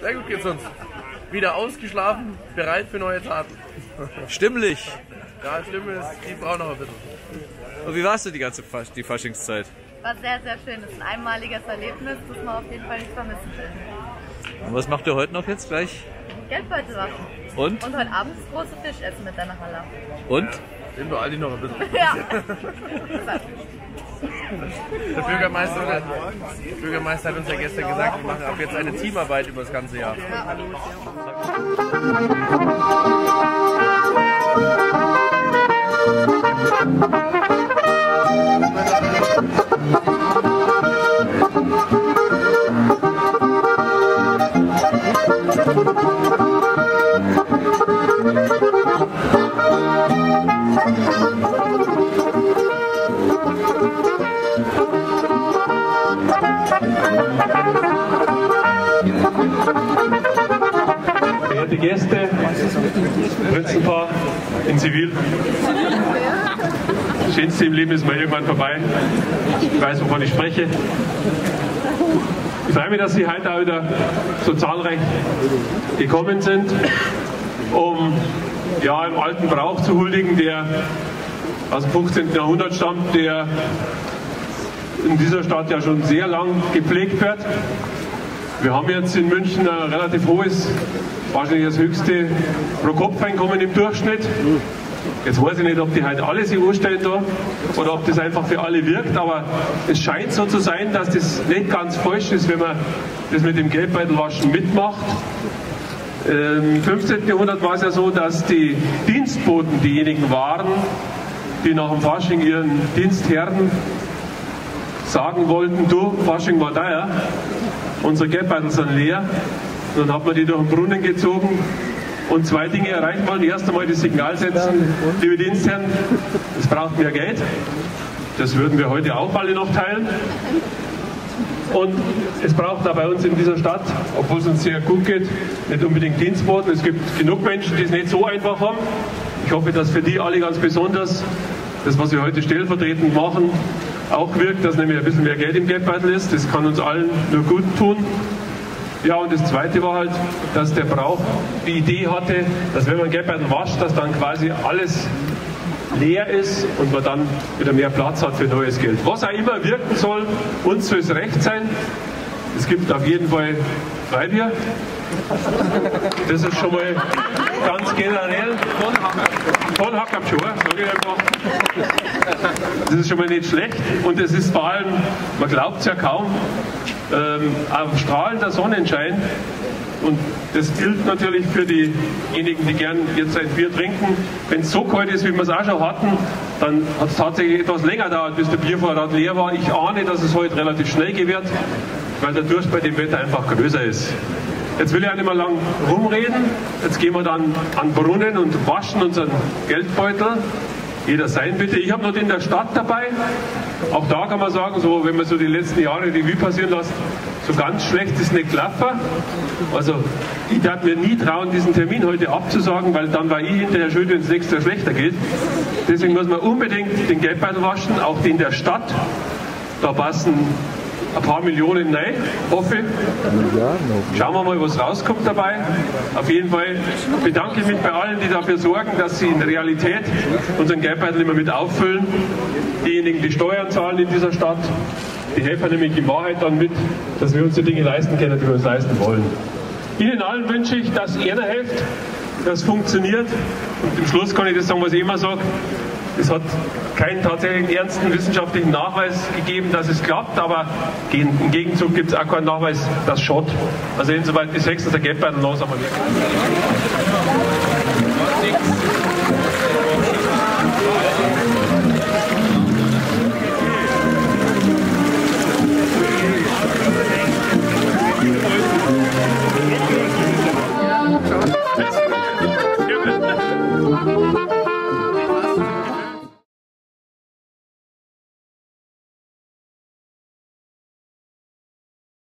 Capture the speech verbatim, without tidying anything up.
Sehr gut geht's uns. Wieder ausgeschlafen, bereit für neue Taten. Stimmlich. Ja, Stimme ist, die braucht noch ein bisschen. Und wie warst du die ganze Fasch die Faschingszeit? War sehr, sehr schön. Das ist ein einmaliges Erlebnis, das man auf jeden Fall nicht vermissen will. Und was macht ihr heute noch jetzt gleich? Geldbeutel waschen. Und? Und heute Abend das große Fisch essen mit deiner Halle. Und? Nehmen wir Aldi noch ein bisschen. Ja. Der Bürgermeister, der Bürgermeister hat uns ja gestern gesagt, wir machen ab jetzt eine Teamarbeit über das ganze Jahr. Ja. Verehrte Gäste, Prinzenpaar in Zivil. Das Schönste im Leben ist mal irgendwann vorbei. Ich weiß, wovon ich spreche. Ich freue mich, dass Sie heute auch wieder so zahlreich gekommen sind, um ja, einem alten Brauch zu huldigen, der aus dem fünfzehnten Jahrhundert stammt, der in dieser Stadt ja schon sehr lang gepflegt wird. Wir haben jetzt in München ein relativ hohes, wahrscheinlich das höchste Pro-Kopf-Einkommen im Durchschnitt. Jetzt weiß ich nicht, ob die heute alle sich anstellen da oder ob das einfach für alle wirkt, aber es scheint so zu sein, dass das nicht ganz falsch ist, wenn man das mit dem Geldbeutelwaschen mitmacht. Im fünfzehnten Jahrhundert war es ja so, dass die Dienstboten diejenigen waren, die nach dem Fasching ihren Dienstherren sagen wollten, du, Fasching war teuer, unsere Geldbeutel sind leer. Und dann hat man die durch den Brunnen gezogen und zwei Dinge erreichen wollen. Erst einmal das Signal setzen, liebe Dienstherren, es braucht mehr Geld. Das würden wir heute auch alle noch teilen. Und es braucht da bei uns in dieser Stadt, obwohl es uns sehr gut geht, nicht unbedingt Dienstboten. Es gibt genug Menschen, die es nicht so einfach haben. Ich hoffe, dass für die alle ganz besonders das, was wir heute stellvertretend machen, auch wirkt, dass nämlich ein bisschen mehr Geld im Geldbeutel ist. Das kann uns allen nur gut tun. Ja, und das Zweite war halt, dass der Brauch die Idee hatte, dass wenn man Geldbeutel wascht, dass dann quasi alles leer ist und man dann wieder mehr Platz hat für neues Geld. Was auch immer wirken soll, uns soll es recht sein. Es gibt auf jeden Fall Freibier. Das ist schon mal ganz generell von Hack am Schor, sage ich einfach. Das ist schon mal nicht schlecht und es ist vor allem, man glaubt es ja kaum, ähm, auf strahlender Sonnenschein. Und das gilt natürlich für diejenigen, die gern jetzt ein Bier trinken. Wenn es so kalt ist, wie wir es auch schon hatten, dann hat es tatsächlich etwas länger gedauert, bis der Biervorrat leer war. Ich ahne, dass es heute relativ schnell geht, weil der Durst bei dem Wetter einfach größer ist. Jetzt will ich auch nicht mehr lang rumreden. Jetzt gehen wir dann an den Brunnen und waschen unseren Geldbeutel. Jeder sein bitte. Ich habe noch den in der Stadt dabei. Auch da kann man sagen, so, wenn man so die letzten Jahre Revue passieren lässt, so ganz schlecht ist nicht gelaufen. Also ich darf mir nie trauen, diesen Termin heute abzusagen, weil dann war ich hinterher schuld, wenn es nächstes Jahr schlechter geht. Deswegen muss man unbedingt den Geldbeutel waschen, auch den der Stadt. Da passen ein paar Millionen rein, hoffe ich. Schauen wir mal, was rauskommt dabei. Auf jeden Fall bedanke ich mich bei allen, die dafür sorgen, dass sie in Realität unseren Geldbeutel immer mit auffüllen. Diejenigen, die Steuern zahlen in dieser Stadt, die helfen nämlich in Wahrheit dann mit, dass wir uns die Dinge leisten können, die wir uns leisten wollen. Ihnen allen wünsche ich, dass ihr da helft, dass es funktioniert. Und im Schluss kann ich das sagen, was ich immer sage. Es hat keinen tatsächlichen ernsten wissenschaftlichen Nachweis gegeben, dass es klappt, aber im Gegenzug gibt es auch keinen Nachweis, dass es schaut. Also insoweit bis höchstens der Geldbeutel los, aber wirklich.